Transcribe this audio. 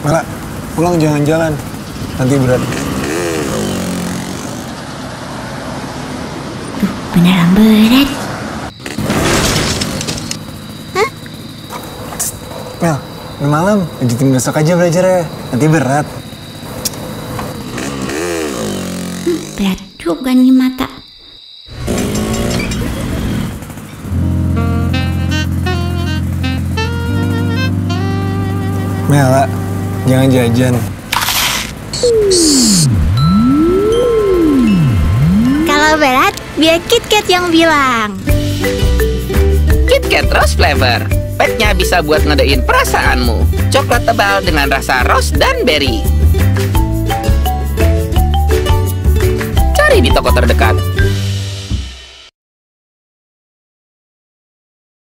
Mela, pulang jangan jalan. Nanti berat. Tuh, beneran berat. Hah? Mel, udah malam. Lanjutin besok aja belajarnya. Nanti berat. Berat juga nih mata. Mela, jangan jajan. Kalau berat, biar KitKat yang bilang. KitKat Rose Flavor. Petnya bisa buat ngedein perasaanmu. Coklat tebal dengan rasa rose dan berry. Cari di toko terdekat.